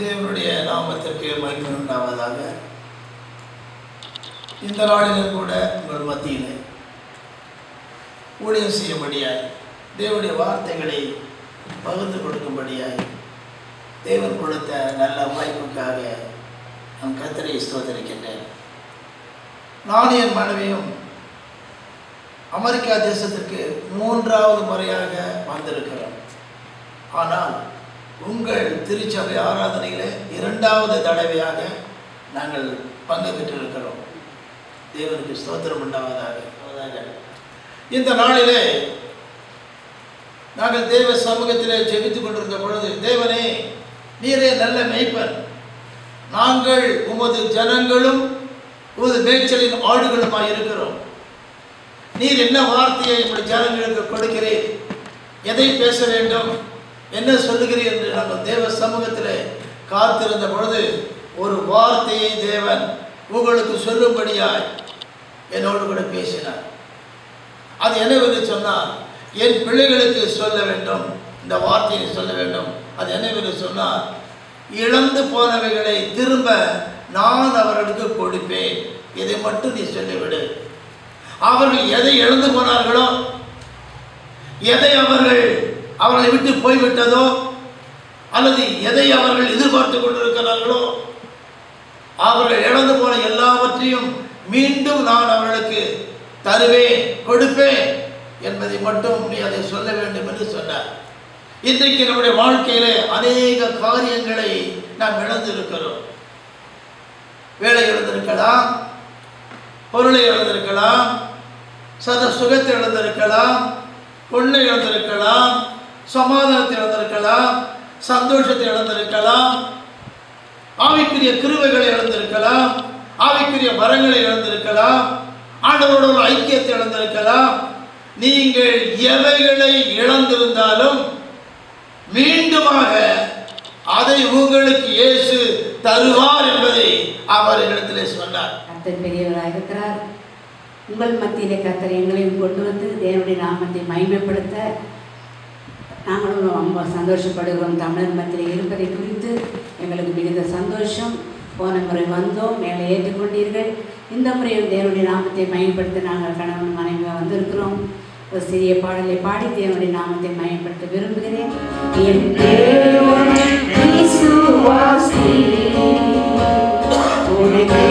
தேவனுடைய நாமத்திற்கு மகிமை உண்டாவதாக. இந்த நாளிலும் கூட உங்கள் மத்தியில் ஊழியம் செய்யும்படியாய், தேவனுடைய வார்த்தைகளை பகிர்ந்து கொடுக்கும்படியாய் தேவன் கொடுத்த நல்ல வாய்ப்புக்காக நம் கர்த்தரை ஸ்தோத்திரிக்கின்றேன். நான் என் மனைவியும் அமெரிக்கா தேசத்திற்கு 3வது முறையாக வந்திருக்கிறோம். ஆனால் உங்கள் திருச்சபை ஆராதனையிலே 2வது தடவையாக நாங்கள் பங்கு பெற்றிருக்கிறோம். தேவனுக்கு ஸ்தோத்திரம் உண்டாவதாக. இந்த நாளிலே நாங்கள் தேவ சமூகத்திலே ஜெபித்துக் கொண்டிருந்த பொழுது, தேவனே நீரே நல்ல மேய்ப்பன், நாங்கள் உமது ஜனங்களும் உமது மேய்ச்சலின் ஆடுகளுமாய் இருக்கிறோம். நீர் என்ன வார்த்தையை இப்படி ஜனங்களுக்கு கொடுக்கிறீர், எதை பேச வேண்டும், என்ன சொல்லுகிறீர் என்று நாங்கள் தேவ சமூகத்தில் காத்திருந்த பொழுது ஒரு வார்த்தையை தேவன் உங்களுக்கு சொல்லும்படியாய் என்னோடு கூட பேசினார். அது என்னவென்று சொன்னால், என் பிள்ளைகளுக்கு சொல்ல வேண்டும், இந்த வார்த்தையை சொல்ல வேண்டும். அது என்னவென்று சொன்னால், இழந்து போனவைகளை திரும்ப நான் அவர்களுக்கு கொடுப்பேன், இதை மட்டும் நீ சொல்லிவிடு. அவர்கள் எதை இழந்து போனார்களோ, எதை அவர்களை விட்டு போய்விட்டதோ, அல்லது எதை அவர்கள் எதிர்பார்த்து கொண்டிருக்கிறார்களோ, அவர்கள் இழந்து போன எல்லாவற்றையும் மீண்டும் நான் அவர்களுக்கு தருவேன், கொடுப்பேன் என்பதை மட்டும் நீ அதை சொல்ல வேண்டும் என்று சொன்னார். இன்றைக்கு நம்முடைய வாழ்க்கையிலே அநேக காரியங்களை நாம் இழந்திருக்கிறோம். வேலை இழந்திருக்கலாம், பொருளை இழந்திருக்கலாம், சுகத்தை இழந்திருக்கலாம், பொண்ணை இழந்திருக்கலாம், சமாதானத்தை இழந்திருக்கலாம், சந்தோஷத்தை இழந்திருக்கலாம், ஆவிக்குரிய கிருபைகளை இழந்திருக்கலாம், ஆவிக்குரிய வரங்களை இழந்திருக்கலாம், ஆண்டவரோட ஒரு ஐக்கியத்தை இழந்திருக்கலாம். நீங்கள் எவைகளை இழந்திருந்தாலும் மீண்டுமாக அதை உங்களுக்கு இயேசு தருவார் என்பதை அவர் இடத்திலே சொன்னார். கர்த்தர் பெரியவராக இருக்கிறார். உங்கள் மத்தியிலே கர்த்தர் எங்களையும் கொண்டு வந்து தேவனுடைய நாமத்தை மகிமைப்படுத்த நாங்களும் ரொம்ப சந்தோஷப்படுகிறோம். தமிழர் மத்தியில் இருப்பதை குறித்து எங்களுக்கு மிகுந்த சந்தோஷம். போன முறை வந்தோம், மேலே ஏற்றுக்கொண்டீர்கள். இந்த முறையும் தேவனுடைய நாமத்தை மகிமைப்படுத்த நாங்கள் கணவன் மனைவியாக வந்திருக்கிறோம். ஒரு சிறிய பாடலை பாடி தேவனுடைய நாமத்தை மகிமைப்படுத்த விரும்புகிறேன். என் தேவன் இயேசுவாசி உனக்கு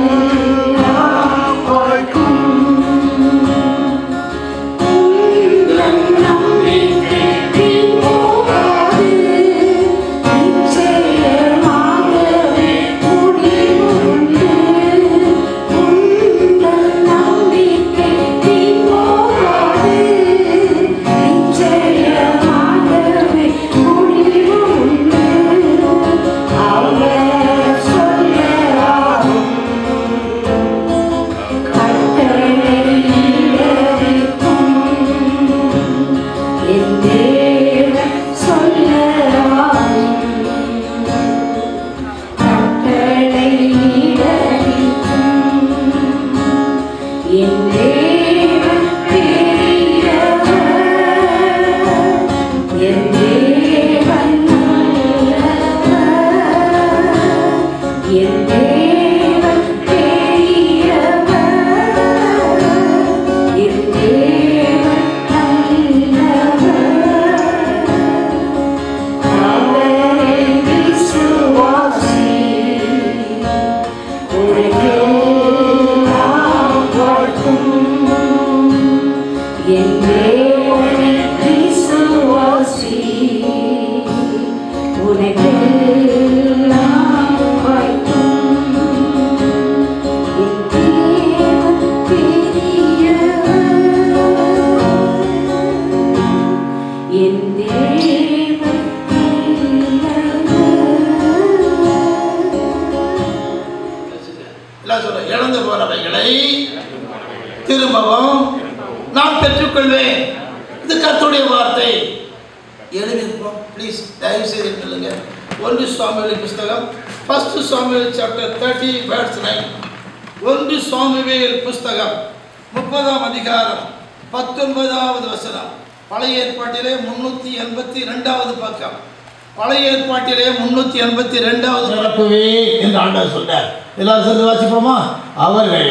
இழந்து போனவைகளை திரும்பவும் நான் பெற்றுக்கொள்வேன். இது கர்த்தருடைய வார்த்தை. எழுதிருப்போம், ப்ளீஸ் தயவு செய்து சொல்லுங்க. 1 சாமுவேல் புஸ்தகம் 1 சாமுவேல் சாப்டர் 30 verse 9. 1 சாமுவேல் புஸ்தகம் 30ஆம் அதிகாரம் 19வது வசனம். பழைய ஏற்பாட்டிலே 382வது பக்கம். பழைய ஏற்பாட்டிலே 382வது நிரப்புவே என்று ஆண்டவர் சொல்றார். எல்லாரும் சேர்ந்து வாசிப்போமா? அவர்கள்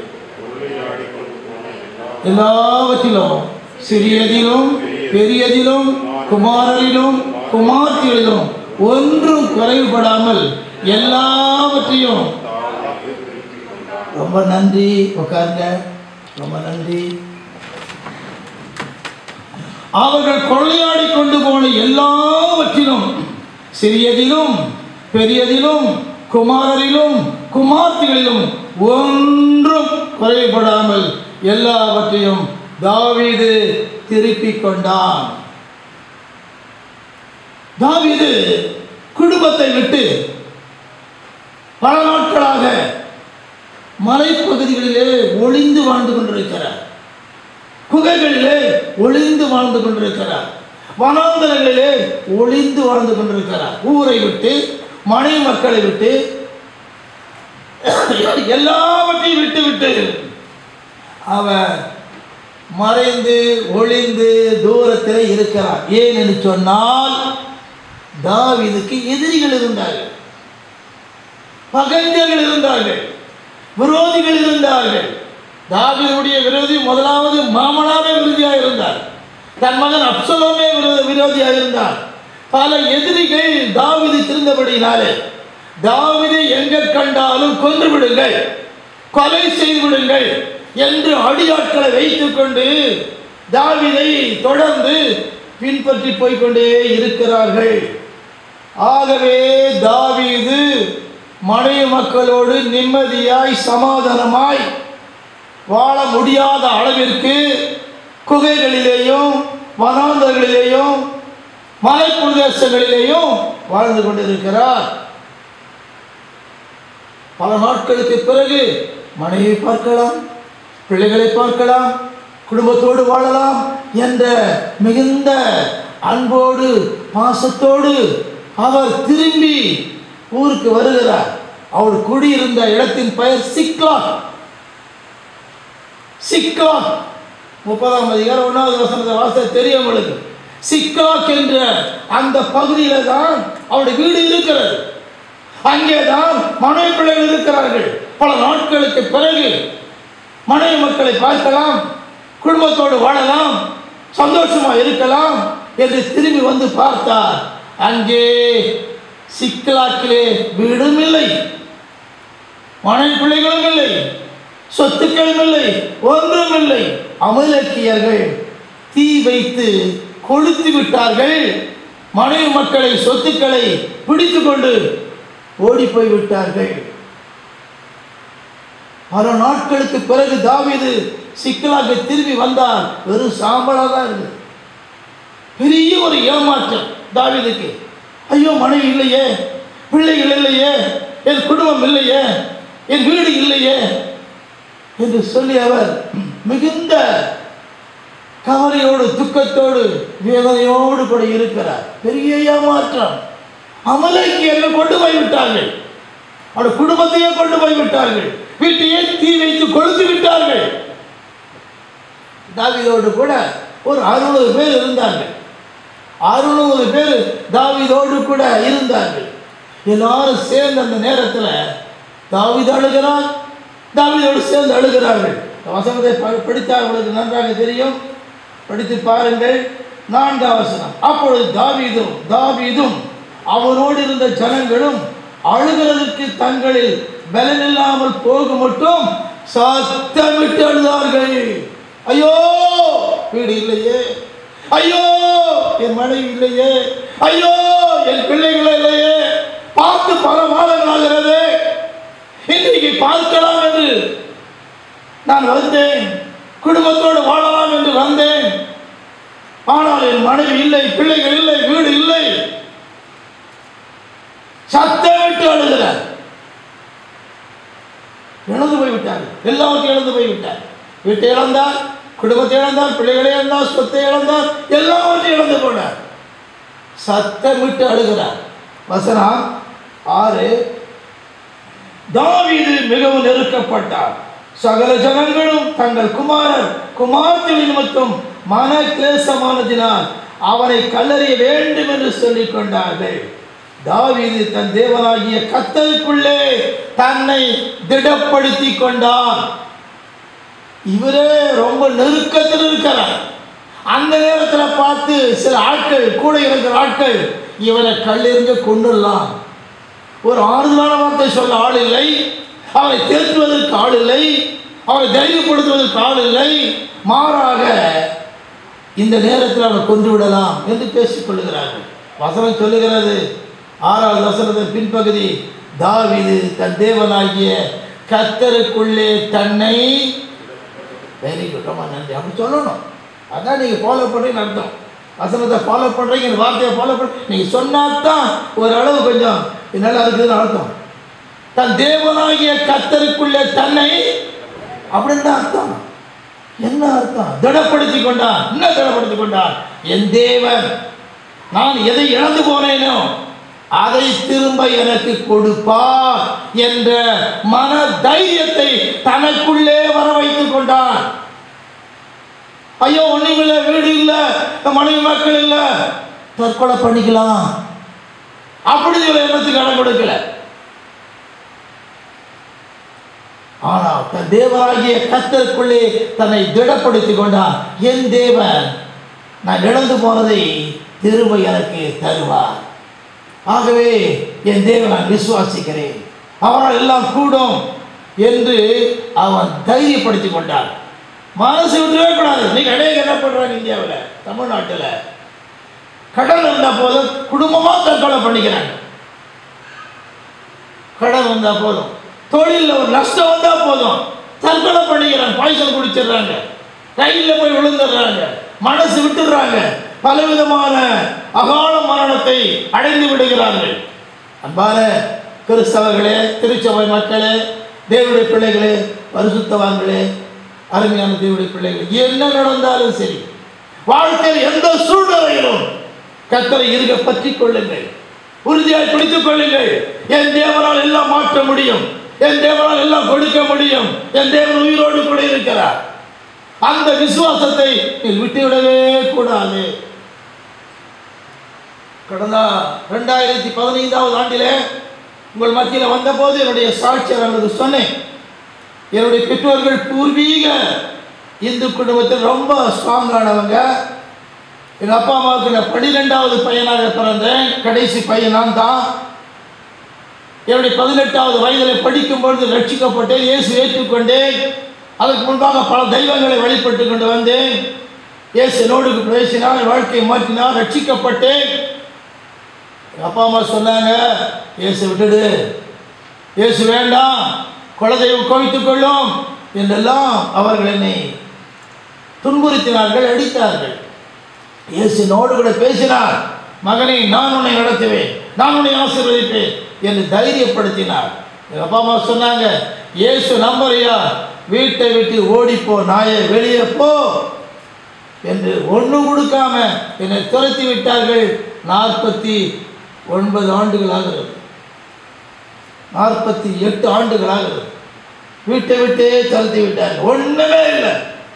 எல்லாவற்றிலும் சிறியதிலும் பெரியதிலும் குமாரரிலும் குமார்த்திகளிலும் ஒன்றும் குறைவுபடாமல் எல்லாவற்றையும். ரொம்ப நன்றி. உட்காருங்க. ரொம்ப நன்றி. அவர்கள் கொள்ளையாடி கொண்டு போன எல்லாவற்றிலும் சிறியதிலும் பெரியதிலும் குமாரரிலும் குமார்த்திகளிலும் ஒன்றும் குறைபடாமல் எல்லாவற்றையும் தாவீது திருப்பிக் கொண்டான். தாவீது குடும்பத்தை விட்டு பல நாட்களாக மலைப்பகுதிகளிலே ஒளிந்து வாழ்ந்து கொண்டிருக்கிறார். குகைகளிலே ஒளிந்து வாழ்ந்து கொண்டிருக்கிறார். வனாந்தரங்களிலே ஒளிந்து வாழ்ந்து கொண்டிருக்கிறார். ஊரை விட்டு, மனைவி மக்களை விட்டு, எல்லாவற்றையும் விட்டு விட்டு அவர் மறைந்து ஒளிந்து தூரத்தில் இருக்கிறார். ஏன் என்று சொன்னால், தாவீதுக்கு எதிரிகள் இருந்தார்கள், பகைஞர்கள் இருந்தார்கள், விரோதிகள் இருந்தார்கள். தாவீதுடைய விரோதி முதலாவது மாமனாரே விரோதியாக இருந்தார். தன் மகன் அப்சலோமே விரோதியாக இருந்தார். பல எதிரிகள் தாவீது திருந்தபடியினாலே தாவீதை எங்கே கண்டாலும் கொன்று விடுங்கள், கொலை செய்து விடுங்கள் என்று அடியாட்களை வைத்துக் கொண்டு தாவீதை தொடர்ந்து பின்பற்றி போய்கொண்டே இருக்கிறார்கள். ஆகவே தாவீது மனைவி மக்களோடு நிம்மதியாய் சமாதானமாய் வாழ முடியாத அளவிற்கு குகைகளிலேயும் வனாந்தரங்களிலேயும் மலை பிரதேசங்களிலேயும் வாழ்ந்து கொண்டிருக்கிறார். பல நாட்களுக்கு பிறகு மனைவி பார்க்கலாம், பிள்ளைகளை பார்க்கலாம், குடும்பத்தோடு வாழலாம் என்ற மிகுந்த அன்போடு பாசத்தோடு அவர் திரும்பி ஊருக்கு வருகிறார். அவர் குடியிருந்த இடத்தின் பெயர் சிக்லாக். சிக்லாக் 30ஆம் அதிகாரம் 1வது வசனத்தை வாசிக்க தெரியும் உங்களுக்கு. சிக்லாக் என்ற அந்த பகுதியில தான் அவருடைய வீடு இருக்கிறது. அங்கேதான் மனைவி பிள்ளைகள் இருக்கிறார்கள். பல நாட்களுக்கு பிறகு மனைவி மக்களை பார்க்கலாம், குடும்பத்தோடு வாழலாம், சந்தோஷமா இருக்கலாம் என்று திரும்பி வந்து பார்த்தார். அங்கே சிக்லாக்கிலே வீடும் இல்லை, மனைவி பிள்ளைகளும் இல்லை, சொத்துக்களும் இல்லை, ஒன்றும் இல்லை. அமலேக்கியர்கள் தீ வைத்து கொளுத்து விட்டார்கள். மனைவி மக்களை சொத்துக்களை பிடித்து கொண்டு ஓடி போய் விட்டார்கள். பல நாட்களுக்கு பிறகு தாவீது சிக்லாக்கு திரும்பி வந்தார். வெறும் சாம்பலாக தான் இருக்கு. பெரிய ஒரு ஏமாற்றம் தாவீதுக்கு. ஐயோ, மனைவி இல்லையே, பிள்ளைகள் இல்லையே, என் குடும்பம் இல்லையே, என் வீடு இல்லையே என்று சொல்லி அவர் மிகுந்த கவலையோடு துக்கத்தோடு வேதனையோடு கூட இருக்கிறார். பெரிய ஏமாற்றம். அமலேக்கியர்கள் கொண்டு போய் விட்டார்கள், அவருடைய குடும்பத்தையே கொண்டு போய் விட்டார்கள், வீட்டையே தீ வைத்து கொளுத்து விட்டார்கள். தாவீதோடு கூட ஒரு 600 பேர் இருந்தார்கள். 600 பேர் தாவீதோடு கூட இருந்தார்கள். எல்லாரும் சேர்ந்த அந்த நேரத்தில் தாவீது அழுகிறார், தாவீதோடு சேர்ந்து அழுகிறார்கள். வசனத்தை படித்தால் உங்களுக்கு நன்றாக தெரியும், படித்து பாருங்கள். 4ஆம் வசனம். அப்பொழுது தாவீதும் அவனோடு இருந்த ஜனங்களும் அழுகிறதுக்கு தங்களில் பலனில்லாமல் போக மட்டும் சத்தமிட்டு அழுதார்கள். ஐயோ, வீடு இல்லையே, ஐயோ என் மனைவி இல்லையே, ஐயோ என் பிள்ளைகள் இல்லையே, பார்த்து பல மாதங்களாகிறது, இன்றைக்கு பார்க்கலாம் என்று நான் வந்தேன், குடும்பத்தோடு வாழலாம் என்று வந்தேன், ஆனால் என் மனைவி இல்லை, பிள்ளைகள் இல்லை, வீடு இல்லை. சத்தமிட்டு அழுகிறார். இழந்து போய்விட்டார், எல்லாவற்றையும் இழந்து போய்விட்டார். வீட்டை இழந்தார், குடும்பத்தை இழந்தார், பிள்ளைகளை இழந்தார், சொத்தை இழந்தார், எல்லாவற்றையும் இழந்து போனார். சத்தமிட்டு அழுகிறார். வசனம் 6. தாவீது மிகவும் நெருக்கப்பட்டார். சகல ஜனங்களும் தங்கள் குமாரர் குமார்த்திகள் நிமித்தம் மன கிளேசமானதினால் அவனை கல்லறிய வேண்டும் என்று சொல்லிக் கொண்டார்கள். தாவீது தன் தேவனாகிய கர்த்தருக்குள்ளே தன்னை திடப்படுத்தி கொண்டான். இவரே ரொம்ப நெருக்கத்தில் இருக்கிறார். அந்த நேரத்தில் பார்த்து சில ஆட்கள், கூட இருக்கிற ஆட்கள், இவனை கல்லெறிஞ்ச கொண்டுடலாம், ஒரு ஆறுதலான வார்த்தை சொல்ல ஆள் இல்லை, அவனை தேற்றுவதற்கு ஆள் இல்லை, அவனை தைரியப்படுத்துவதற்கு ஆள் இல்லை, மாறாக இந்த நேரத்தில் அவனை கொண்டு விடலாம் என்று பேசிக் கொள்ளுகிறார்கள். வசனம் சொல்லுகிறது, 6வது வசனத்தின் பின்பகுதி, தாவீது தன் தேவனாகிய கர்த்தருக்குள்ளே தன்னை, வெரி குட், ரொம்ப நன்றி, அப்படி சொல்லணும். அதான் நீங்கள் ஃபாலோ பண்ணுறீங்கன்னு அர்த்தம். வசனத்தை ஃபாலோ பண்ணுறீங்க, இந்த வார்த்தையை ஃபாலோ பண்ண நீங்கள் சொன்னால்தான் ஓரளவு கொஞ்சம் நல்லா இருக்குதுன்னு அர்த்தம். தன் தேவனாகிய கர்த்தருக்குள்ளே தன்னை, அப்படின்னு தான் அர்த்தம். என்ன அர்த்தம்? திடப்படுத்தி கொண்டான். என்ன திடப்படுத்தி கொண்டான்? என் தேவன் நான் எதை இழந்து போனேனோ அதை திரும்ப எனக்கு கொடுப்பார் என்ற மன தைரியத்தை தனக்குள்ளே வர வைத்துக் கொண்டான். ஐயோ ஒன்றும் இல்லை, வீடு இல்லை, மனைவி மக்கள் இல்லை, தற்கொலை பண்ணிக்கலாம் அப்படி ஒரு எண்ணத்துக்கு இடம் கொடுக்கல. ஆனால் தன் தேவனாகிய கர்த்தருக்குள்ளே தன்னை திடப்படுத்தி கொண்டான். என் தேவன் நான் இழந்து போனதை திரும்ப எனக்கு தருவார். ஆகவே என் தேவன் நான் விசுவாசிக்கிறேன், அவரால் எல்லாம் கூடும் என்று அவன் தைரியப்படுத்தி கொண்டான். மனசு விட்டுவே கூடாது. இன்னைக்கு அநேக என்ன பண்ணுறாங்க இந்தியாவில், தமிழ்நாட்டில் கடன் இருந்தால் போதும் குடும்பமாக தற்கொலை பண்ணிக்கிறாங்க. கடன் வந்தால் போதும், தொழிலில் ஒரு நஷ்டம் வந்தால் போதும் தற்கொலை பண்ணிக்கிறாங்க, பாய்சல் குடிச்சிடுறாங்க, ரயிலில் போய் விழுந்துடுறாங்க, மனசு விட்டுடுறாங்க, பலவிதமான அகால மரணத்தை அடைந்து விடுகிறார்கள். அன்பான கிறிஸ்தவர்களே, திருச்சபை மக்களே, தேவனுடைய பிள்ளைகளே, பரிசுத்தவான்களே, அருமையான தேவனுடைய பிள்ளைகளே, என்ன நடந்தாலும் சரி, வாழ்க்கையில் எந்த சூழ்நிலையிலும் கர்த்தரை இருக பற்றி கொள்ளுங்கள், உறுதியாய் பிடித்துக் கொள்ளுங்கள். என் தேவனால் எல்லாம் மாற்ற முடியும், என் தேவனால் எல்லாம் கொடுக்க முடியும், என் தேவன் உயிரோடு கூட இருக்கிறார். அந்த விசுவாசத்தை விட்டுவிடவே கூடாது. கடந்த 2015ஆவது ஆண்டிலே உங்கள் மத்தியில் வந்தபோது என்னுடைய சாட்சியர் அவர்களுக்கு சொன்னேன். என்னுடைய பெற்றோர்கள் பூர்வீக இந்து குடும்பத்தில் ரொம்ப ஸ்ட்ராங்கானவங்க. எங்கள் அப்பா அம்மாவுக்கு நான் 12வது பையனாக பிறந்தேன், கடைசி பையன் நான் தான். என்னுடைய 18வது வயதில் படிக்கும்பொழுது ரட்சிக்கப்பட்டேன், இயேசு ஏற்றுக்கொண்டேன். அதற்கு முன்பாக பல தெய்வங்களை வழிபட்டு கொண்டு வந்தேன். இயேசு என்னோடு பேசினார், வாழ்க்கையை மாற்றினார், ரட்சிக்கப்பட்டேன். அப்பா அம்மா சொன்னாங்க, இயேசு விட்டுடு, இயேசு வேண்டாம், குலதெய்வம் கோவித்துக் கொள்ளும் என்றெல்லாம் அவர்கள் என்னை துன்புறுத்தினார்கள், அடித்தார்கள். இயேசு என்னோடு கூட பேசினார், மகனை நான் உன்னை நடத்துவேன், நான் உன்னை ஆசீர்வதிப்பேன் என்று தைரியப்படுத்தினார். எங்கள் அப்பா அம்மா சொன்னாங்க, இயேசு நம்பரையா, வீட்டை விட்டு ஓடிப்போ, நாயை வெளியே போ என்று ஒன்றும் கொடுக்காம என்னை துரத்தி விட்டார்கள். 49 ஆண்டுகளாகிறது, 48 ஆண்டுகளாகிறது, வீட்டை விட்டே துரத்தி விட்டார்கள். ஒன்றுமே இல்லை,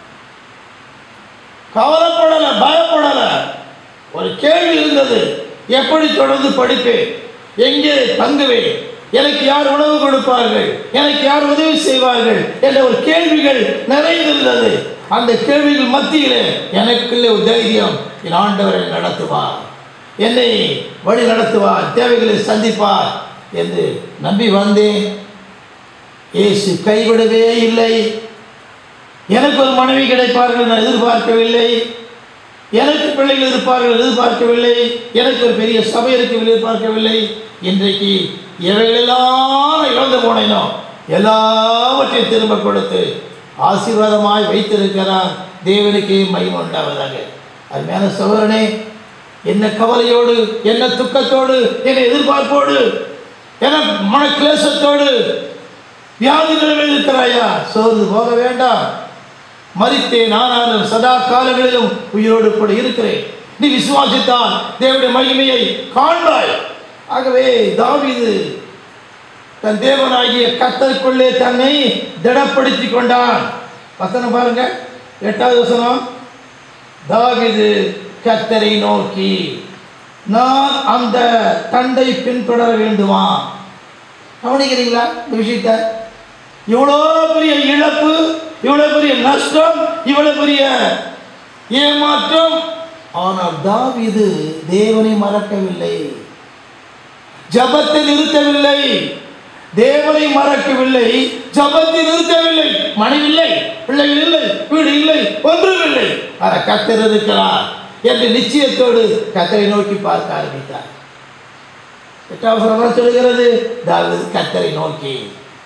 கவலைப்படலை, பயப்படலை. ஒரு கேள்வி இருந்தது, எப்படி தொடர்ந்து படிப்பேன், எங்கே தங்குவேன், எனக்கு யார் உணவு கொடுப்பார்கள், எனக்கு யார் உதவி செய்வார்கள் என்ற ஒரு கேள்விகள் நிறைந்திருந்தது. அந்த கேள்விகள் மத்தியிலே எனக்குள்ளே ஒரு தைரியம், என் ஆண்டவரை நடத்துவார், என்னை வழி நடத்துவார், தேவைகளை சந்திப்பார் என்று நம்பி வந்தேன். இயேசு கைவிடவே இல்லை. எனக்கு ஒரு மனைவி கிடைப்பார்கள் நான் எதிர்பார்க்கவில்லை, எனக்கு பிள்ளைகள் இருப்பார்கள் எதிர்பார்க்கவில்லை, எனக்கு ஒரு பெரிய சபை இருக்கவில்லை எதிர்பார்க்கவில்லை. இன்றைக்கு எவைகளெல்லாம் இழந்து போனேனோ எல்லாவற்றையும் திரும்ப கொடுத்து ஆசீர்வாதமாய் வைத்திருக்கிறார். தேவனுக்கே மகிமை உண்டாவதாக. அருமையான சகோதரனே, என்ன கவலையோடு, என்ன துக்கத்தோடு, என்ன எதிர்பார்ப்போடு, என்ன மன கிளேசத்தோடு வியாதி நிலைமையில் இருக்கிறாயா? சோர்ந்து போக வேண்டாம். மரித்தேன், ஆனாலும் சதா காலங்களிலும் உயிரோடு கூட இருக்கிறேன். நீ விசுவாசித்தால் தேவனுடைய மகிமையை காண்பாய். ஆகவே தாவீது தன் தேவனாகிய கர்த்தருக்குள்ளே தன்னை திடப்படுத்தி கொண்டான். வசனம் பாருங்க, 8வது வசனம். தாவீது கர்த்தரை நோக்கி நான் அந்த தண்டை பின்தொடர வேண்டுமா? கவனிக்கிறீங்களா இந்த விஷயத்தை? இவ்வளோ பெரிய இழப்பு, இவ்வளோ பெரிய நஷ்டம், இவ்வளோ பெரிய ஏமாற்றம். ஆனால் தாவீது தேவனை மறக்கவில்லை, ஜபத்தை நிறுத்தவில்லை, தேவனை மறக்கவில்லை, ஜபத்தை நிறுத்தவில்லை. மனைவி இல்லை, பிள்ளைகள் இல்லை, வீடு இல்லை, ஒன்றும் இல்லை. ஆனால் கர்த்தர் இருக்கிறார் என்று நிச்சயத்தோடு கர்த்தரை நோக்கி பார்க்க ஆரம்பித்தார். 8வது வசனம் சொல்கிறது, தாவீது கர்த்தரை நோக்கி.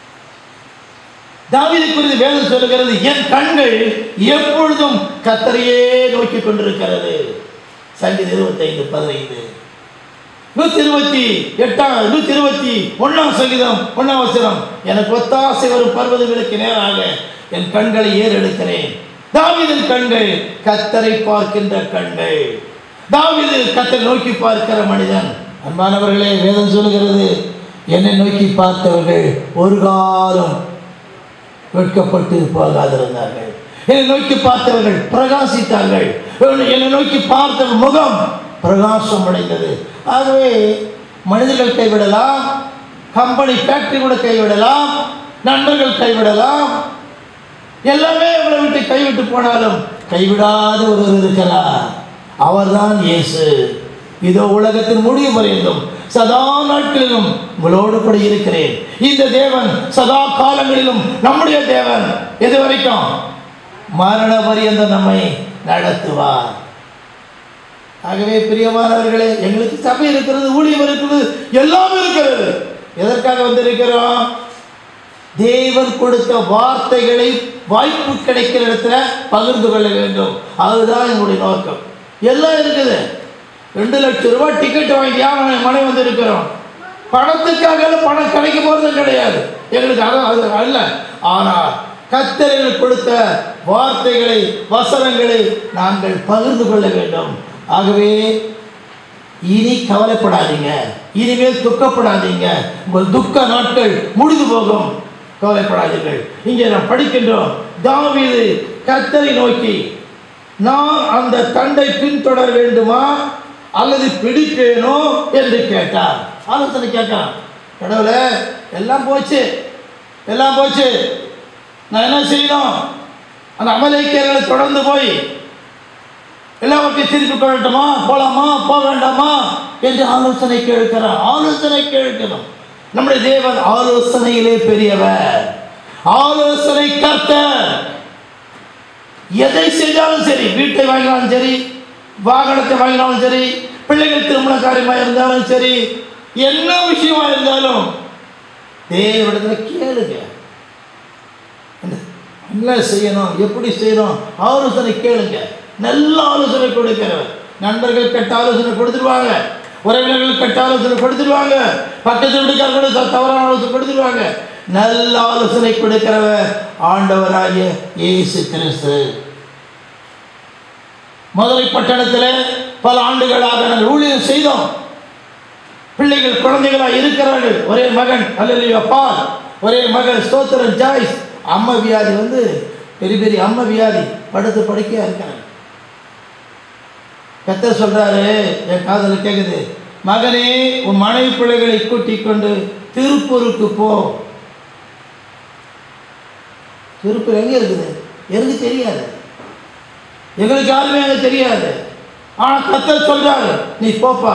தாவீது குறித்து வேதம் சொல்லுகிறது, என் கண்கள் எப்பொழுதும் கர்த்தரையே நோக்கி கொண்டிருக்கிறது. சங்கீதம் 25:15. 121 சங்கீதம் 1 வசனம், எனக்கு ஒத்தாசை வரும் பர்வதங்களுக்கு நேராக என் கண்களை ஏறெடுக்கிறேன். தாவீதின் கண்கள் கர்த்தரை பார்க்கின்ற கண்கள். தாவீது கர்த்தரை நோக்கி பார்க்கிற மனிதன். அன்பானவர்களே, வேதம் சொல்லுகிறது, என்னை நோக்கி பார்த்தவர்கள் ஒரு காலம் வெட்கப்பட்டு போகாதிருந்தார்கள். என்னை நோக்கி பார்த்தவர்கள் பிரகாசித்தார்கள். என்னை நோக்கி பார்த்த முகம் பிரகாசம் அடைந்தது. ஆகவே மனிதர்கள் கைவிடலாம், கம்பெனி ஃபேக்டரி கூட கைவிடலாம், நண்பர்கள் கைவிடலாம், எல்லாமே அவரை விட்டு கைவிட்டு போனாலும் கைவிடாத ஒருவர் இருக்கிறார். அவர்தான் இயேசு. இதோ உலகத்தின் முடிவு வரையிலும் சதா நாட்களிலும் உங்களோடு கூட இருக்கிறேன். இந்த தேவன் சதா காலங்களிலும் நம்முடைய தேவன். எது வரைக்கும்? மரண பரியந்த நம்மை நடத்துவார். ஆகவே பிரியமானவர்களே, எங்களுக்கு சபை இருக்கிறது, ஊழியம் இருக்கிறது, எல்லாம் இருக்கிறது. எதற்காக வந்திருக்கிறோம்? தேவன் கொடுத்த வார்த்தைகளை வாய்ப்பு கிடைக்கிற இடத்துல பகிர்ந்து கொள்ள வேண்டும். அதுதான் எங்களுடைய நோக்கம். எல்லாம் இருக்குது. 2 லட்சம் ரூபாய் டிக்கெட் வாங்கி மனை வந்து இருக்கிறோம். பணத்துக்காக பணம் கிடைக்க போறது கிடையாது எங்களுக்கு, அது அல்ல. ஆனால் கர்த்தர் கொடுத்த வார்த்தைகளை, வசனங்களை நாங்கள் பகிர்ந்து கொள்ள வேண்டும். ஆகவே இனி கவலைப்படாதீங்க, இனிமேல் துக்கப்படாதீங்க. உங்கள் துக்க நாட்கள் முடிந்து போகும். கவலைப்படாதீர்கள். இங்கே நாம் படிக்கின்றோம், தாவீது கர்த்தரை நோக்கி நான் அந்த தண்டை பின்தொடர வேண்டுமா அல்லது பிடிப்பேனோ என்று கேட்டார். ஆலோசனை கேட்கிறான். கடவுளே, எல்லாம் போச்சு, எல்லாம் போச்சு, நான் என்ன செய்யணும்? அந்த அமலேக்கியர்களை தொடர்ந்து போய் எல்லாவற்றையும் திருப்பி கொள்ளட்டுமா, போலாமா, போக வேண்டாமா என்று ஆலோசனை கேட்கிறார். ஆலோசனை கேட்கணும். நம்முடைய தேவன் ஆலோசனையிலே பெரியவர், ஆலோசனை கர்த்தர். எதை செய்தாலும் சரி, வீட்டை வாங்கினாலும் சரி, வாகனத்தை வாங்கினாலும் சரி, பிள்ளைகள் திருமண காரியமாக இருந்தாலும் சரி, என்ன விஷயமா இருந்தாலும் தேவனிடத்தில் கேளுங்க. என்ன செய்யணும், எப்படி செய்யணும், ஆலோசனை கேளுங்க. நல்ல ஆலோசனை கொடுக்கிறவர். நண்பர்கள் கெட்ட ஆலோசனை கொடுத்துருவாங்க, உறவினர்கள் கெட்ட ஆலோசனை கொடுத்துருவாங்க, பக்கத்து வீட்டுக்காரர் கூட தவறான ஆலோசனை கொடுத்துருவாங்க. நல்ல ஆலோசனை கொடுக்கிறவர் ஆண்டவராகிய இயேசு கிறிஸ்து. மதுரை பட்டணத்தில் பல ஆண்டுகளாக நாங்கள் ஊழியம் செய்தோம். பிள்ளைகள் குழந்தைகளாக இருக்கிறார்கள். ஒரே மகன் அல்லேலூயா பால், ஒரே மகள் ஸ்தோத்திரன் ஜாய்ஸ். அம்மா வியாதி வந்து பெரிய பெரிய அம்மா வியாதி, படுத்து படுக்கையா இருக்கிறாங்க. கர்த்தர் சொல்றாரு, என் காதல கேட்குது, மகனே உன் மனைவி பிள்ளைகளை கூட்டிக் கொண்டு திருப்பூருக்கு போ. திருப்பூர் எங்கே இருக்குது? எனக்கு தெரியாது, எங்களுக்கு யாருமே அங்கே தெரியாது. ஆனால் கர்த்தர் சொல்றாரு, நீ போப்பா.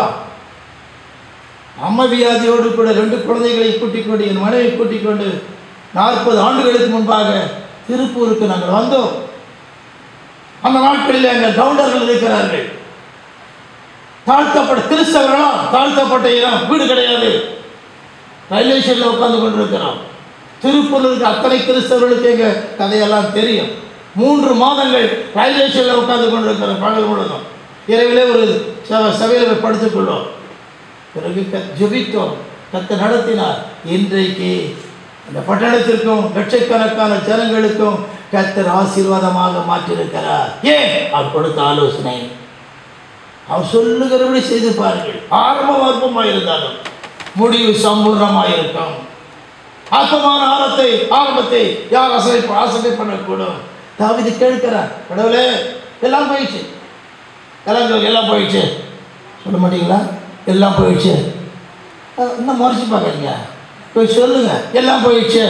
அம்மா வியாதியோடு கூட 2 குழந்தைகளை கூட்டிக் கொண்டு, என் மனைவி கூட்டிக் கொண்டு 40 ஆண்டுகளுக்கு முன்பாக திருப்பூருக்கு நாங்கள் வந்தோம். அந்த நாட்களில் எங்கள் கவுண்டர்கள் இருக்கிறார்கள். தாழ்த்தப்பட்ட கிறிஸ்தவர்களா, தாழ்த்தப்பட்ட இடம், வீடு கிடையாது. ரயில்வே ஸ்டேஷனில் உட்கார்ந்து கொண்டிருக்கிறோம். திருப்பூரில் இருக்க அத்தனை கிறிஸ்தவர்களுக்கு எங்கள் கதையெல்லாம் தெரியும். 3 மாதங்கள் ரயில்வே ஸ்டேஷனில் உட்கார்ந்து கொண்டிருக்கிறோம். பகல் முழுதும் இரவிலே ஒரு சபையில் படுத்துக்கொள்வோம். பிறகு ஜெபித்தோம், கர்த்தர் நடத்தினார். இன்றைக்கு அந்த பட்டணத்திற்கும் லட்சக்கணக்கான ஜனங்களுக்கும் கர்த்தர் ஆசீர்வாதமாக மாற்றியிருக்கிறார். ஏன்? அவர் கொடுத்த ஆலோசனை. அவர் சொல்லுகிறபடி செய்து பாருங்கள். ஆரம்ப வர்ப்பமாக இருந்தாலும் முடிவு சம்பூர்ணமாக இருக்கும். ஆத்மான ஆரம்பத்தை யார் ஆசை பண்ணக்கூடும்? தாவீது கேட்கிறார், கடவுளே எல்லாம் போயிடுச்சு, எல்லாம் போயிடுச்சு சொல்ல மாட்டீங்களா? எல்லாம் போயிடுச்சு. இன்னும் முறைச்சி பார்க்குறீங்க, போய் சொல்லுங்க எல்லாம் போயிடுச்சு.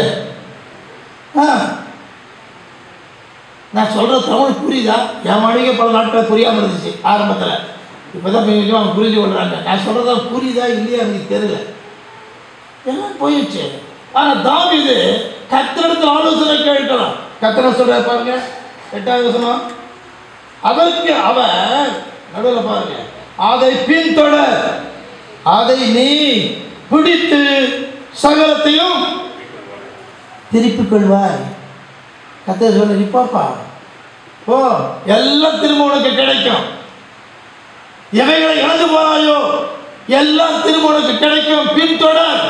நான் சொல்கிற தமிழ் புரியுதா? என் மனைவிக்கு பல நாட்கள் புரியாமல் இருந்துச்சு ஆரம்பத்தில். இப்போ தான் கொஞ்சம் அவங்க புரிஞ்சு கொள்கிறாங்க. நான் சொல்கிறதா புரியுதா இல்லையா எனக்கு தெரியல. எல்லாம் போயிடுச்சு. ஆனால் தாவீது கர்த்தரிடத்தில் ஆலோசனை கேட்கலாம். கர்த்தர் சொல்கிறார் பாருங்க, 8வது வசனம். அதற்கு அவர் நடுவில் பாருங்க, அதை பின்தொடர், அதை நீ பிடித்து சகலத்தையும் திருப்பிக் கொள்வாய். கர்த்தர் சொல்ல, நிப்பாப்பா ஓ, எல்லாம் திரும்ப உனக்கு கிடைக்கும். எவைகளை இழந்து போனாயோ எல்லாம் திரும்ப உனக்கு கிடைக்கும், பின்தொடர்.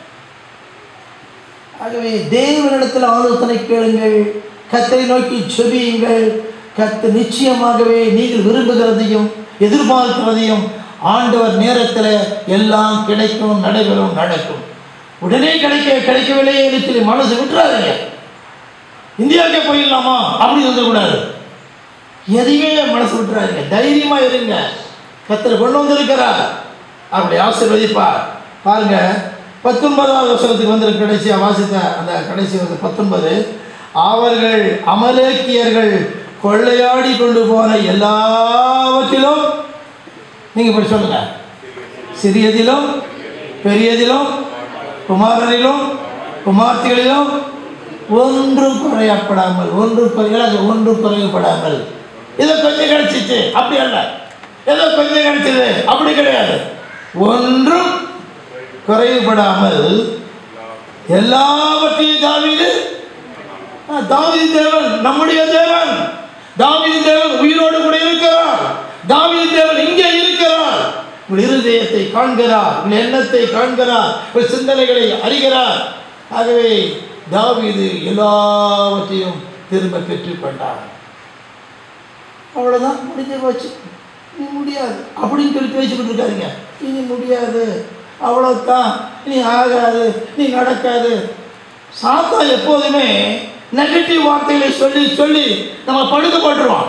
ஆகவே தேவனிடத்தில் ஆலோசனை கேளுங்கள், கர்த்தரை நோக்கி செபியுங்கள். கர்த்தர் நிச்சயமாகவே நீங்கள் விரும்புகிறதையும் எதிர்பார்க்கிறதையும் ஆண்டவர் நேரத்தில் எல்லாம் கிடைக்கும், நடைபெறும், நடக்கும். உடனே கிடைக்கவில்லையே என்று மனசு விட்டுறாதீங்க. இந்தியாவுக்கே போயிடலாமா அப்படின்னு வந்துடக்கூடாது. எதையுமே மனசு விட்டுறாதீங்க, தைரியமாக இருங்க. கர்த்தர் கொண்டு வந்திருக்கிறார், அப்படி ஆசீர்வதிப்பார். பாருங்க 19வது வசனத்துக்கு வந்து கடைசியாக வாசித்த அந்த கடைசி வந்து 19. அவர்கள் அமலேக்கியர்கள் கொள்ளையாடி கொண்டு போன எல்லாவற்றிலும், நீங்கள் இப்படி சொல்லுங்க, சிறியதிலும் பெரியதிலும் குமாரரிலும் குமார்த்திகளிலும் ஒன்றும் குறையப்படாமல், ஒன்றும் குறையப்படாமல். ஏதோ கொஞ்சம் கிடைச்சிச்சு அப்படி அல்ல, ஏதோ கொஞ்சம் கிடைச்சது அப்படி கிடையாது. ஒன்றும் குறைவுபடாமல் எல்லாவற்றையும் தாவீது தேவன், நம்முடைய தேவன், தாவீது தேவன் உயிரோடு கூட இருக்கிறார். தாவீது தேவன் இங்கே இருக்கிறார். உங்கள் இருதயத்தை காண்கிறார், உங்கள் எண்ணத்தை காண்கிறார், உங்கள் சிந்தனைகளை அறிகிறார். ஆகவே தாவீது எல்லாவற்றையும் திரும்ப பெற்றுக்கொண்டார். அவ்வளோதான், முடிஞ்சு போச்சு. இனி முடியாது அப்படின்னு சொல்லி பேசிக்கிட்டு இருக்காதிங்க. இனி முடியாது, அவ்வளோதான், நீ ஆகாது, நீ நடக்காது. சாத்தா எப்போதுமே நெகட்டிவ் வார்த்தைகளை சொல்லி சொல்லி நம்ம படுக்க போட்டுருவான்,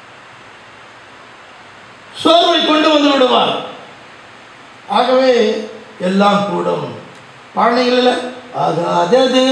சோர்வை கொண்டு வந்து விடுவார். ஆகவே எல்லாம் கூடும். பாடல்களில் ஆகாதது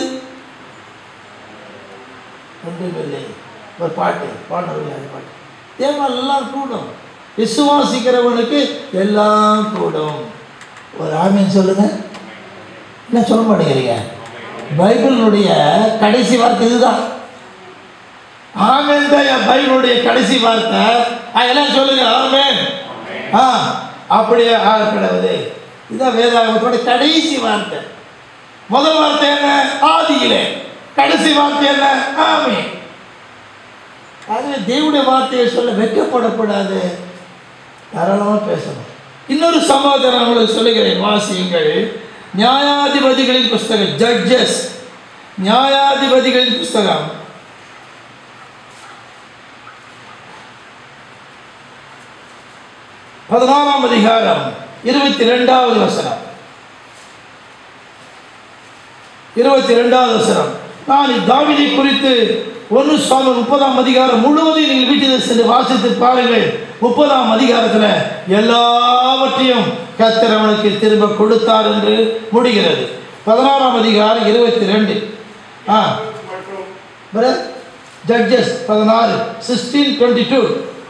ஒன்றுமில்லை ஒரு பாட்டு பாடுறது. பாட்டு தேவன் எல்லாம் கூடும், விசுவாசிக்கிறவனுக்கு எல்லாம் கூடும். ஒரு ஆமீன் சொல்லுங்க. என்ன சொல்ல மாட்டேங்கிறீங்க? பைபிளுடைய கடைசி வார்த்தை இதுதான். ஆமேன் தான் என் பைபிளுடைய கடைசி வார்த்தை. எல்லாம் சொல்லுங்க ஆமேன். அப்படியே கிடவுது. இதுதான் வேதாகமத்தோட கடைசி வார்த்தை. முதல் வார்த்தை என்ன? ஆதியிலே. கடைசி வார்த்தை என்ன? ஆமேன். அதுவே தேவனுடைய வார்த்தையை சொல்ல வெட்கப்படக்கூடாது, தாராளமாக பேசணும். இன்னொரு சம்பவத்தை நான் உங்களுக்கு சொல்லுகிறேன், வாசியுங்கள். நியாயாதிபதிகளின் புஸ்தகம், ஜட்ஜஸ், நியாயாதிபதிகளின் புஸ்தகம் 16ஆம் அதிகாரம் 22வது வசனம். 22வது வசனம். நான் தாவீதை குறித்து 1 சாமுவேல் 30ஆம் அதிகாரம் முழுவதையும் நீங்கள் வீட்டில் சென்று வாசித்து பாருங்கள். 30ஆம் அதிகாரத்தில் எல்லாவற்றையும் கர்த்தர் அவனுக்கு திரும்ப கொடுத்தார் என்று முடிகிறது. 16ஆம் அதிகாரம் 22. ஜட்ஜஸ் 16:22.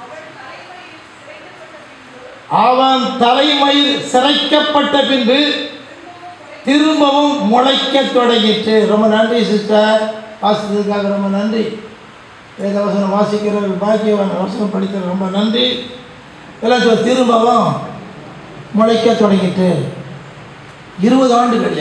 அவன் தலைமயிர் சிரைக்கப்பட்ட பின்பு திரும்பவும் முளைக்க தொடங்கிட்டு. ரொம்ப நன்றி சிஸ்டர், வாசித்ததுக்காக ரொம்ப நன்றி. வேத வசனம் வாசிக்கிறவர்கள் பாக்கியவான், வசனம் படிக்கிற ரொம்ப நன்றி. எல்லாம் சொல்ல திரும்பவும் முளைக்க தொடங்கிட்டு. 20 ஆண்டுகள்,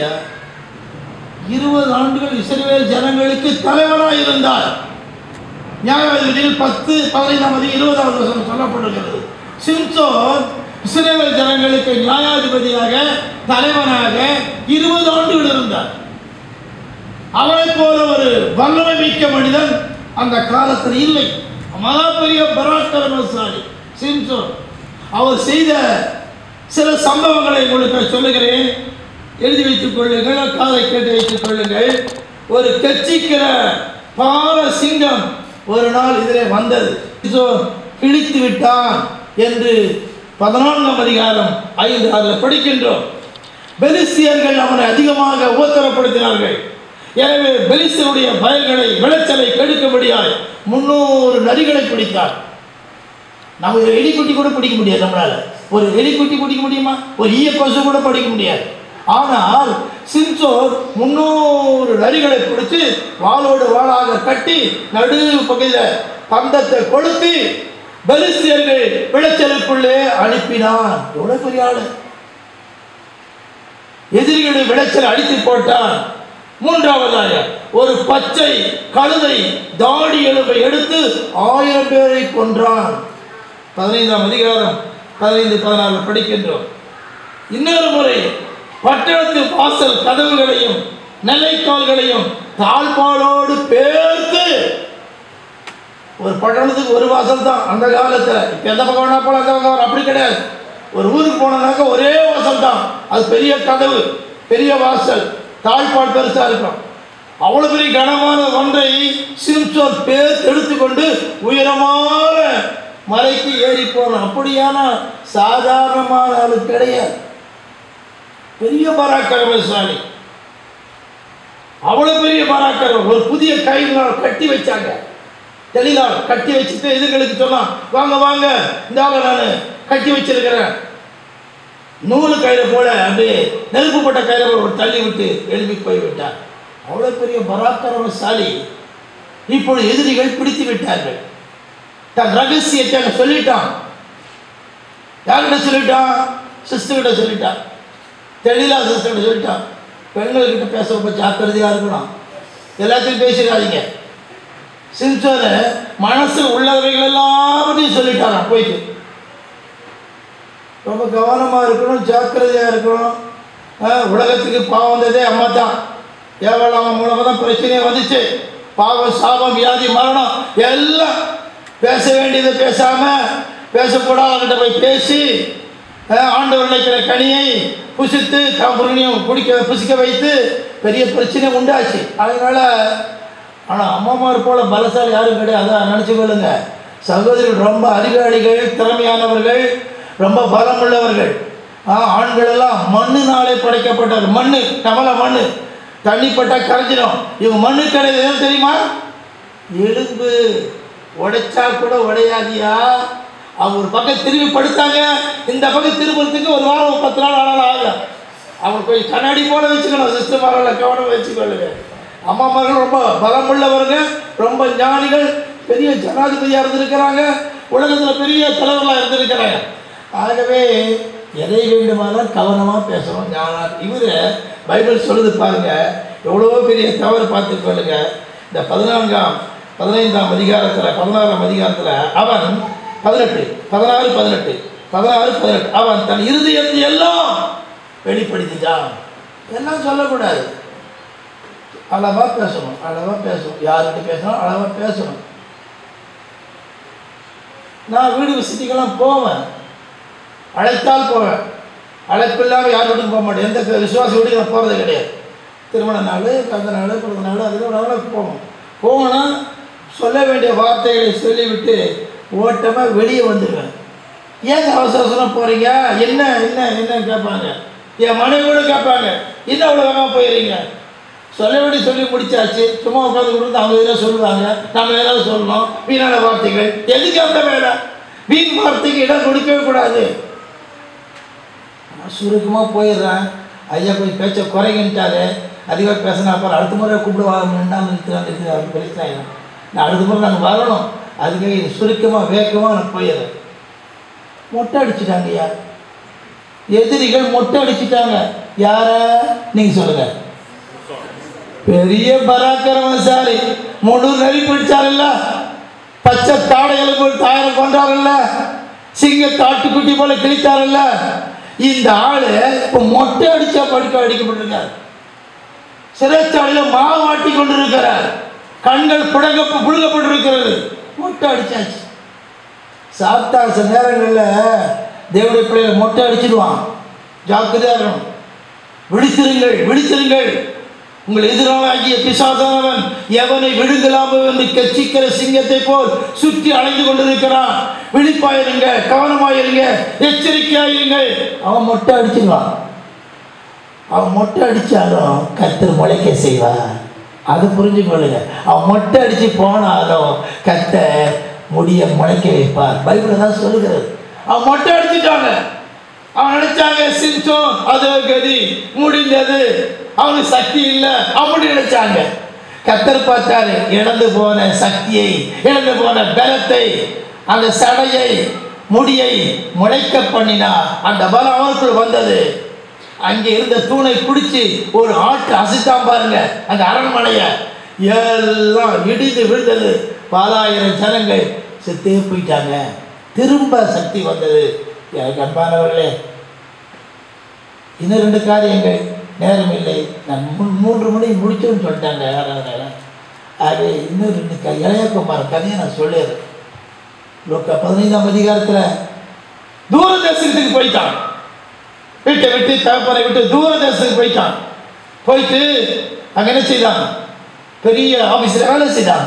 20 ஆண்டுகள் இஸ்ரவேல் ஜனங்களுக்கு தலைவராக இருந்தார். நியாயாதிபதிகள் 10:15 20வது வசனம் சொல்லப்பட்டிருக்கிறது. சிம்சோன் இஸ்ரவேல் ஜனங்களுக்கு நியாயாதிபதியாக தலைவனாக 20 ஆண்டுகள் இருந்தார். அவனை போல ஒரு வல்லமை மிக்க மனிதன் அந்த காலத்தில் இல்லை. மகாபெரிய பராக்கிரமசாலி சிம்சோன். அவர் செய்த சில சம்பவங்களை உங்களுக்கு சொல்லுகிறேன், எழுதி வைத்துக் கொள்ளுங்கள், காதை கேட்டு வைத்துக் கொள்ளுங்கள். ஒரு கட்சிக்கிற பார சிங்கம் ஒரு நாள் இதிலே வந்தது. கிழித்து விட்டான். என்று 14ஆம் அதிகாரம் 5-6 படிக்கின்றோம். பெலிஸ்தியர்கள் அவனை அதிகமாக உபத்திரப்படுத்தினார்கள். எனவே பெலிஸ்தருடைய வயல்களை விளைச்சலை கெடுக்கும்படியாய் 300 நரிகளை பிடித்தார். நம்ம ஒரு எலிக்குட்டி கூட பிடிக்க முடியாது. நம்மளால ஒரு எலிக்குட்டி பிடிக்க முடியுமா? ஒரு ஈய கொசு கூட பிடிக்க முடியாது. ஆனால் சிம்சோன் 300 நரிகளை பிடித்து வாளோடு வாளாக கட்டி நடு பகுதியில் பந்தத்தை கொளுத்தி பெலிஸ்தியர்கள் விளைச்சலுக்குள்ளே அனுப்பினான். எவ்வளவு பெரிய ஆளு! எதிரிகளுடைய விளைச்சல் அடித்து போட்டான். மூன்றாவதாக ஒரு பச்சை கழுதை தாடி எலும்பை எடுத்து 1000 பேரை கொன்றான். 15ஆம் அதிகாரம் 15-16 படிக்கின்றோம். இன்னொரு முறை பட்டணத்து வாசல் கதவுகளையும் நிலைக்கால்களையும் தாழ்பாலோடு பேர்த்து, ஒரு பட்டணத்துக்கு ஒரு வாசல் தான் அந்த காலத்தில். இப்போ எந்த பக்கம் வேணா போல அந்த பக்கம் அப்படி கிடையாது. ஒரு ஊருக்கு போனோம்னாக்கா ஒரே வாசல் தான். அது பெரிய கதவு, பெரிய வாசல், தாழ்பால் பெருசாக இருக்கும். அவ்வளோ பெரிய கனமான ஒன்றை சிம்சோன் பேர் எடுத்துக்கொண்டு உயரமான மலைக்கு ஏறி போனான். அப்படியான சாதாரணமான ஆளு கிடையாது. பெரிய பராக்கிரமசாலி, அவ்வளோ பெரிய பராக்கிரமம். ஒரு புதிய கயிறுநாள் கட்டி வச்சாங்க, தெளிவாக கட்டி வச்சுட்டு எதிர்களுக்கு சொன்னான், வாங்க வாங்க இந்த ஆளை நான் கட்டி வச்சிருக்கிறேன். நூலு கயிறை போல அப்படியே நெருப்புப்பட்ட கயிறை போல ஒரு தள்ளி விட்டு எழுப்பி போய்விட்டார். அவ்வளோ பெரிய பராக்கிரமசாலி. இப்பொழுது எதிரிகள் பிடித்து விட்டார்கள். தன் ரகசியத்தை சொல்லிட்டான். யார்கிட்ட சொல்லிட்டான்? சிஸ்டர்கிட்ட சொல்லிட்டான். தெளிலா சிஸ்டர்கிட்ட சொல்லிட்டான். பெண்கள்கிட்ட பேச ரொம்ப ஜாக்கிரதையாக இருக்கணும். எல்லாத்தையும் பேசிடாதீங்க. சிம்சோனை மனசு உள்ளவைகள் எல்லாத்தையும் சொல்லிட்டாரான். போயிட்டு ரொம்ப கவனமாக இருக்கணும், ஜாக்கிரதையாக இருக்கணும். உலகத்துக்கு பாவம் வந்ததே அம்மா தான். ஏவலாம மூலமாக தான் பிரச்சனையே வந்துச்சு. பாவம், சாபம், வியாதி, மரணம் எல்லாம் பேச வேண்டியதை பேசாமல், பேசக்கூடாதுகிட்ட போய் பேசி ஆண்டவர் நினைக்கிற கனியை புசித்து காம்புரணியும் புசிக்க வைத்து பெரிய பிரச்சனை உண்டாச்சு. அதனால் ஆனால் அம்மாமார் போல பலசாலி யாரும் கிடையாது. அதான் நினச்சிக்கொள்ளுங்க. சகோதரிகள் ரொம்ப அறிவாளிகள், திறமையானவர்கள், ரொம்ப பலமுள்ளவர்கள். ஆண்களெல்லாம் மண்ணுனாலே படைக்கப்பட்டவர். மண்ணு, கமல மண்ணு, தண்ணிப்பட்டா கரைஞ்சிடும். இவங்க மண்ணு கிடையாது தெரியுமா? எலும்பு உடைச்சா கூட உடையாதியா. அவங்க ஒரு பக்கம் திரும்பி படுத்தாங்க, இந்த பக்கம் திரும்புறதுக்கு ஒரு வாரம் 10 நாள் ஆனாலும் ஆகும். அவங்க போய் கண்ணாடி போல வச்சுக்கணும். சிஸ்டர்மாரில் கவனம் வச்சுக்கொள்ளுங்க. அம்மாமார்கள் ரொம்ப பலமுள்ளவர்கள், ரொம்ப ஞானிகள், பெரிய ஜனாதிபதியாக இருந்திருக்கிறாங்க, உலகத்தில் பெரிய தலைவர்களாக இருந்திருக்கிறாங்க. ஆகவே எதை வேண்டுமானால் கவனமாக பேசணும். ஞானம் இவர் பைபிள் சொல்லுது பாருங்க, எவ்வளோ பெரிய தவறு பார்த்துக்கொள்ளுங்க. இந்த 15ஆம் அதிகாரத்தில் 16ஆம் அதிகாரத்தில் அவன் 16 அவன் தன் இருதயத்தை எல்லாம் வெளிப்படுத்திட்டான். எல்லாம் சொல்லக்கூடாது, அளவாக பேசணும். யார்கிட்ட பேசணும்? அளவாக பேசணும். நான் வீடு விசிட்டிக்கெல்லாம் போவேன், அழைத்தால் போவேன். அழைப்பு இல்லாமல் யார் வீட்டுக்கு போக மாட்டேன். எந்த விசுவாசி வீட்டுக்கு நான் போகிறது கிடையாது. திருமண நாள், பிறந்த நாள், பிறந்த நாள், அதில் போவேன்னா சொல்ல வேண்டிய வார்த்தைகளை சொல்லிவிட்டு ஓட்டமாக வெளியே வந்துடுவேன். ஏங்க அவசரம் போகிறீங்க? என்ன கேட்பாங்க. என் மனைவி கூட கேட்பாங்க, என்ன அவ்வளோ வேகமாக போயிடுறீங்க? சொல்ல வேண்டி சொல்லி முடிச்சாச்சு. சும்மா உட்காந்து கொடுத்து அவங்க எதாவது சொல்லுவாங்க, நம்ம ஏதாவது சொல்லணும். வீணான வார்த்தைகள் எதுக்கு? அந்த வேலை வீண் வார்த்தைக்கு இடம் கொடுக்கவே கூடாது. நான் சுருக்கமாக போயிடுறேன். ஐயா கொஞ்சம் பேச்சை குறைகின்ட்டாரு, அதிகமாக பேசினா அப்புறம் அடுத்த முறை கூப்பிடுவாங்க. நிறுத்துறாங்க. நான் அடுத்த முறை நாங்கள் வரணும். அதுக்காக இது சுருக்கமாக வேகமாக நான் போயிடுறேன். மொட்டை அடிச்சுட்டாங்க. யார்? எதிரிகள் மொட்டை அடிச்சுட்டாங்க. யார நீங்கள் சொல்லுங்கள். பெரிய பராக்கிரமசாலி, முழு நரி பிடிச்சாருல்ல, பச்சை தாடைகளை போல் 1000 கொண்டாருல்ல, சிங்க தாட்டுக்குட்டி போல கிழித்தாருல்ல, இந்த ஆளு இப்போ மொட்டை அடிச்சா அடிக்கப்பட்டிருக்கார். சிறைச்சாலையில் மாவாட்டி கொண்டிருக்கிறார். கண்கள் புழுங்கப்பட்டிருக்கிறது. மொட்டை அடிச்சாச்சு. சாத்தான் சில நேரங்களில் தேவனுடைய பிள்ளைகளை மொட்டை அடிச்சிடுவான். ஜாக்கிரதையாக இருக்கணும். விழிச்சிருங்கள். உங்கள் எதிராளாகிய பிசாசானவன் எவனை விழுங்கலாமோ என்று கெச்சிக்கிற சிங்கத்தை போல் சுற்றி அலைந்து கொண்டிருக்கிறான். விழிப்பாயிருங்க, கவனமாயிருங்க, எச்சரிக்கையாயிருங்கள். அவன் மொட்டை அடிச்சிருவான். அவன் மொட்டை அடித்தாலும் கர்த்தர் முளைக்க செய்வான். அது புரிஞ்சுக்கொள்ளுங்க. அவன் மொட்டை அடித்து போனாலும் கர்த்தர் முடிய முளைக்க வைப்பார். பைபிள் தான் சொல்லுகிறது. அவன் மொட்டை அடிச்சுட்டாங்க. அவன் நினைச்சாங்க சிம்சோன் அது கதி முடிந்தது, அவனுக்கு சக்தி இல்லை அப்படி நினைச்சாங்க. கர்த்தர் பார்த்தாரு, இழந்து போன சக்தியை, இழந்து போன பலத்தை, அந்த சடையை, முடியை முளைக்க பண்ணினா அந்த பலம் அவனுக்குள் வந்தது. அங்கே இருந்த தூணை பிடிச்சி ஒரு ஆட்டு அசைத்தான் பாருங்க, அந்த அரண்மனையை எல்லாம் இடிந்து விழுந்தது. 10,000 ஜனங்கள் செத்தே போயிட்டாங்க. திரும்ப சக்தி வந்தது. எனக்கு அன்பானவர்களே, இன்னும் 2 காரியங்கள், நேரம் இல்லை, நான் 3 மணிக்கு முடிச்சோன்னு சொல்லிட்டாங்க. அது இன்னும் 2 இளையகுமார் கதையை நான் சொல்லிடுறேன். லூக்கா 15ஆம் அதிகாரத்தில் தூர தேசத்துக்கு போயிட்டான். வீட்டை விட்டு, தகப்பனை விட்டு தூர தேசத்துக்கு போயிட்டான். போயிட்டு அங்கே என்ன செய்தான்? பெரிய ஆஃபீஸில் வேலை செய்தான்.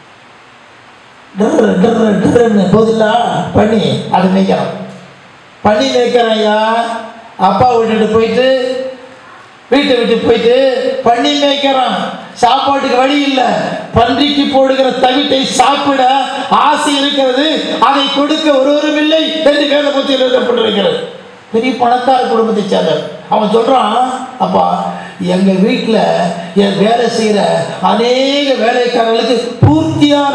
போதில்லா பண்ணி அது மேய்க்கிறான். பண்ணி மேய்க்கிறான். ஐயா அப்பா விட்டுட்டு போயிட்டு, வீட்டை விட்டு போயிட்டு பண்ணி மேய்க்கிறான். சாப்பாட்டுக்கு வழி இல்லை. பன்றிக்கு போடுகிற தவிட்டை சாப்பிட ஆசை இருக்கிறது, அதை கொடுக்க ஒருவரும் இல்லை என்று வேத புத்தகத்தில் எழுதப்பட்டிருக்கிறது. பெரிய பணக்கார குடும்பத்தை சேர்ந்தவர். அவன் சொல்கிறான், அப்பா எங்கள் வீட்டில் என் வேலை செய்கிற அநேக வேலைக்காரர்களுக்கு பூர்த்தியான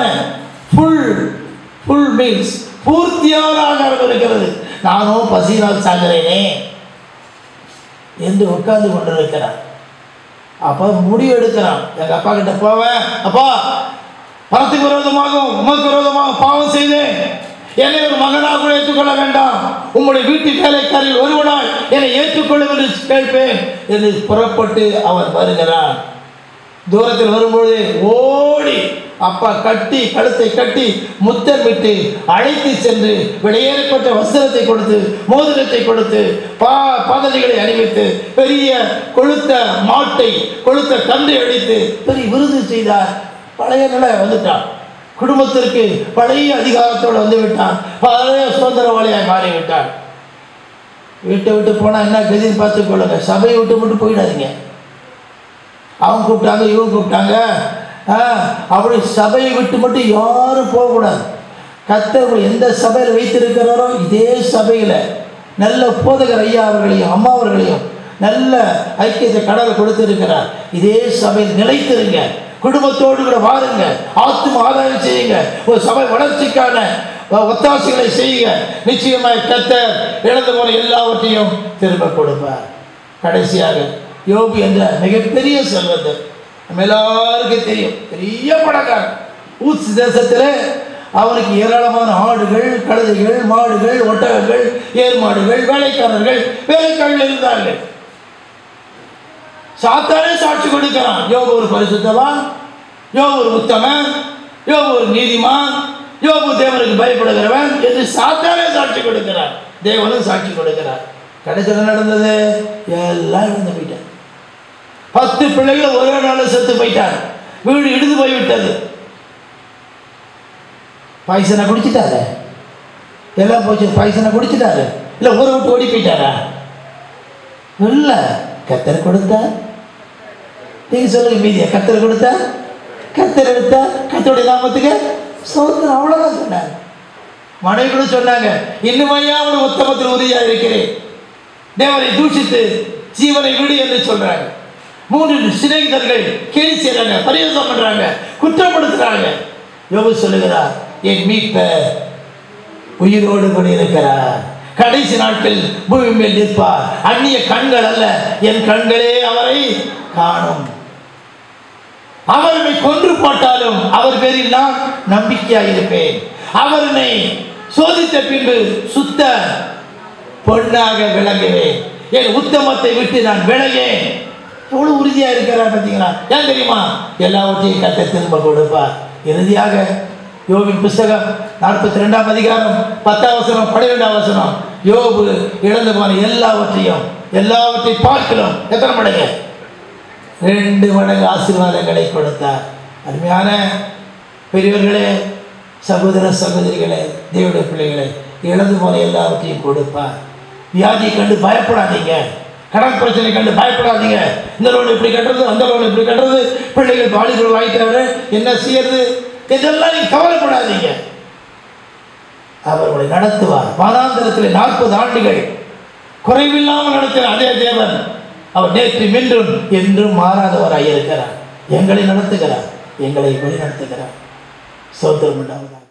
ஃபுல் மீல்ஸ், பூர்த்தியான ஆகாரம் இருக்கிறது, நானும் பசியினால் சாகிறேனே என்று உட்கார்ந்து கொண்டிருக்கிறான். அப்போ முடிவு எடுக்கிறான். எங்கள் அப்பா கிட்ட போவேன், அப்பா பணத்துக்கு விரோதமாகவும் உமக்கு விரோதமாக பாவம் செய்தேன், என்னை ஒரு மகனாக கூட ஏற்றுக்கொள்ள வேண்டாம், உங்களுடைய வீட்டு வேலைக்காரில் ஒருவனாய் என்னை ஏற்றுக்கொள்ளும் என்று கேட்பேன் என்று புறப்பட்டு அவன் வருகிறான். தூரத்தில் வரும்பொழுது ஓடி அப்பா கழுத்தை கட்டி முத்தம் விட்டு அழைத்து சென்று வெளியேறப்பட்ட வஸ்திரத்தை கொடுத்து, மோதிரத்தை கொடுத்து, பாதணிகளை அணிவித்து, பெரிய கொளுத்த மாட்டை, கொளுத்த கன்றை அடித்து பெரிய விருது செய்தார். பழைய நிலை வந்துட்டான். குடும்பத்திற்கு பழைய அதிகாரத்தோடு வந்து விட்டான். பழைய சுதந்திரவாளியாக மாறிவிட்டான். வீட்டை விட்டு போனால் என்ன கதின்னு பார்த்துக்கொள்ளுங்க. சபையை விட்டு மட்டும் போயிடாதீங்க. அவங்க கூப்பிட்டாங்க, இவங்க கூப்பிட்டாங்க, அப்படி சபையை விட்டு மட்டும் யாரும் போகக்கூடாது. கர்த்தர் எந்த சபையில் வைத்திருக்கிறாரோ இதே சபையில் நல்ல போதகர் ஐயா அவர்களையும் அம்மா அவர்களையும் நல்ல ஐக்கியத்தை கடவுள் கொடுத்திருக்கிறார். இதே சபையில் நிலைத்திருங்க. குடும்பத்தோடு கூட வாருங்க. ஆத்தும ஆதாயம் செய்யுங்க. ஒரு சபை வளர்ச்சிக்கான ஒத்தாசைகளை செய்யுங்க. நிச்சயமாக கர்த்தர் இழந்து போன எல்லாவற்றையும் திரும்ப கொடுப்பார். கடைசியாக யோபு என்ற மிகப்பெரிய செல்வந்தர், நம்ம எல்லாருக்கும் தெரியும், பெரிய பணக்காரன். ஊத்ஸ் தேசத்தில் அவனுக்கு ஏராளமான ஆடுகள், கழுதைகள், மாடுகள், ஒட்டகங்கள், ஏர் மாடுகள், வேலைக்காரர்கள் இருந்தார்கள். சாத்தானே சாட்சி கொடுக்கிறான், யோபு ஒரு பரிசுத்தவான், யோபு ஒரு உத்தமன், யோபு ஒரு நீதிமான், யோபு தேவனுக்கு பயப்படுகிறவன் என்று சாத்தானே சாட்சி கொடுக்கிறான். தேவனும் சாட்சி கொடுக்கிறார். கடைசியில் நடந்தது எல்லாம் இழந்து போயிட்டார். 10 பிள்ளைகள் ஒரே நாள் செத்து போயிட்டார். வீடு இடிந்து போய்விட்டது. பாய்சனை குடிச்சிட்டாரு, எல்லாம் போச்சு. பாய்சனை குடிச்சிட்டாரு. இல்லை ஊரை விட்டு ஓடி போயிட்டாரா? இல்லை, கர்த்தர் கொடுத்தார். நீங்க சொல்லுங்க மீதியா? கர்த்தர் கொடுத்தார், கர்த்தர் எடுத்தார், கர்த்தருடைய நாமத்துக்கு சோதனை. அவ்வளோதான் சொன்னார். மனைவி கூட சொன்னாங்க, இன்னுமையா அவன் உத்தமத்தில் உறுதியாக இருக்கிறேன், தேவனை தூஷித்து ஜீவனை விடு என்று சொல்றாங்க. 3 சிநேகிதர்கள் கேலி செய்யறாங்க, பரியாசம் பண்றாங்க, குற்றப்படுத்துறாங்க. யோபு சொல்லுகிறார், என் மீட்பர் உயிரோடு கூட இருக்கிறார், கடைசி நாட்கள் பூமி மேல் நிற்பார், அந்நிய கண்கள் அல்ல என் கண்களே அவரை காணும். அவரை கொன்று போட்டாலும் அவர் பேரில் நான் நம்பிக்கையாயிருப்பேன். அவரை சோதித்த பின்பு சுத்த பொன்னாக விளங்குவேன். என் உத்தமத்தை விட்டு நான் விலகேன். எவ்வளவு உறுதியா இருக்கிறார் பார்த்தீங்களா? ஏன் தெரியுமா? எல்லாவற்றையும் கர்த்தர் திரும்ப கொடுப்பார். இறுதியாக யோபின் புஸ்தகம் 42ஆம் அதிகாரம் 10ஆம் வசனம் 12ஆம் வசனம், யோபு இழந்து போன எல்லாவற்றையும் பார்க்கலாம். எத்தனை மடங்கு? 2 மடங்கு ஆசீர்வாதங்களை கொடுத்தார். அருமையான பெரியவர்களே, சகோதர சகோதரிகளே, தேவனுடைய பிள்ளைகளே, இழந்து போன எல்லாவற்றையும் கொடுப்பார். வியாதியை கண்டு பயப்படாதீங்க, கடன் பிரச்சனை கண்டு பயப்படாதீங்க. இந்த லோன் இப்படி கட்டுறது, அந்த லோன் இப்படி கட்டுறது, பிள்ளைகள் பாலிகள் வாங்கிட்டாரு, என்ன செய்யறது, இதெல்லாம் நீங்க கவலைப்படாதீங்க. அவர் உங்களை நடத்துவார். வானாந்தரத்தில் 40 ஆண்டுகள் குறைவில்லாமல் நடத்துகிற அதே தேவன் அவர் நேற்று இன்றும் என்றும் மாறாதவராக இருக்கிறார். எங்களை நடத்துகிறார், எங்களை வழி நடத்துகிறார். சோதரம் உண்டாவதாக.